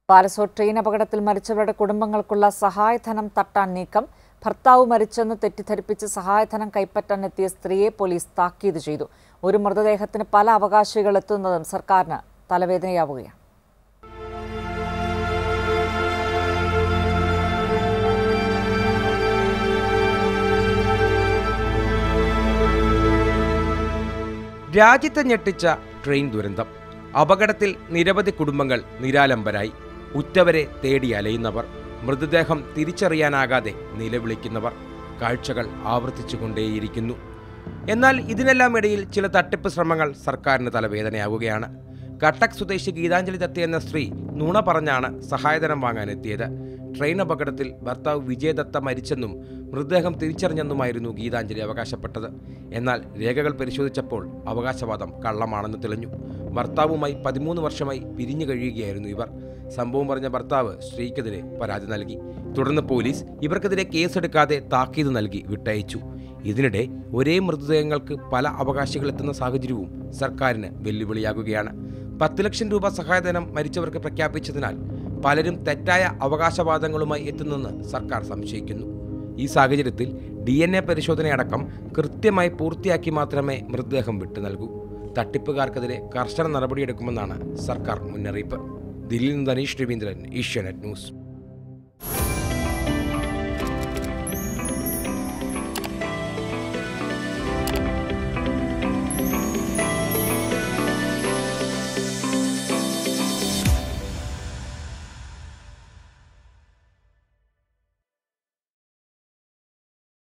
Balasore train അപകടത്തിൽ മരിച്ചവരുടെ കുടുംബങ്ങൾക്കുള്ള സഹായധനം തട്ടാൻ നീക്കം. ഭർത്താവ് മരിച്ചെന്ന് തെറ്റിദ്ധരിപ്പിച്ച് സഹായധനം കൈപ്പറ്റാനെത്തിയ സ്ത്രീയെ പോലീസ് താക്കീത് ചെയ്തു. ഒരു മൃതദേഹത്തിന് പല അവകാശികൾ എത്തുന്നതും സർക്കാരിന് തലവേദനയാവുകയാണ്. രാജ്യത്തെ ഞെട്ടിച്ച ട്രെയിൻ ദുരന്തം. അപകടത്തിൽ നിരവധി കുടുംബങ്ങൾ നിരാലംബരായി. ഉറ്റവരെ തേടി അലയുന്നവർ, മൃതദേഹം തിരിച്ചറിയാനാകാതെ നിലവിളിക്കുന്നവർ. കാഴ്ചകൾ ആവർത്തിച്ചുകൊണ്ടേയിരിക്കുന്നു. എന്നാൽ ഇതിനെല്ലാം ഇടയിൽ ചില തട്ടിപ്പ് ശ്രമങ്ങൾ സർക്കാരിന് തലവേദനയാവുകയാണ്. കട്ടക് സ്വദേശി ഗീതാഞ്ജലി ദത്ത എന്ന സ്ത്രീ നുണ പറഞ്ഞാണ് സഹായധനം വാങ്ങാനെത്തിയത്. ട്രെയിൻ അപകടത്തിൽ ഭർത്താവ് വിജയദത്ത മരിച്ചെന്നും മൃതദേഹം തിരിച്ചറിഞ്ഞെന്നുമായിരുന്നു ഗീതാഞ്ജലി അവകാശപ്പെട്ടത്. എന്നാൽ രേഖകൾ പരിശോധിച്ചപ്പോൾ അവകാശവാദം കള്ളമാണെന്ന് തെളിഞ്ഞു. ഭർത്താവുമായി 13 വർഷമായി പിരിഞ്ഞു കഴിയുകയായിരുന്നു ഇവർ. സംഭവം പറഞ്ഞ ഭർത്താവ് സ്ത്രീക്കെതിരെ പരാതി നൽകി. തുടർന്ന് പോലീസ് ഇവർക്കെതിരെ കേസെടുക്കാതെ താക്കീത് നൽകി വിട്ടയച്ചു. ഇതിനിടെ ഒരേ മൃതദേഹങ്ങൾക്ക് പല അവകാശികളെത്തുന്ന സാഹചര്യവും സർക്കാരിന് വെല്ലുവിളിയാകുകയാണ്. 10 ലക്ഷം രൂപ സഹായധനം മരിച്ചവർക്ക് പ്രഖ്യാപിച്ചതിനാൽ പലരും തെറ്റായ അവകാശവാദങ്ങളുമായി എത്തുന്നെന്ന് സർക്കാർ സംശയിക്കുന്നു. ഈ സാഹചര്യത്തിൽ DNA പരിശോധനയടക്കം കൃത്യമായി പൂർത്തിയാക്കി മാത്രമേ മൃതദേഹം വിട്ടു നൽകൂ. തട്ടിപ്പുകാർക്കെതിരെ കർശന നടപടിയെടുക്കുമെന്നാണ് സർക്കാർ മുന്നറിയിപ്പ്. ദില്ലിയിൽ നിന്ന് ധനീഷ് രവീന്ദ്രൻ, ഏഷ്യാനെറ്റ് ന്യൂസ്.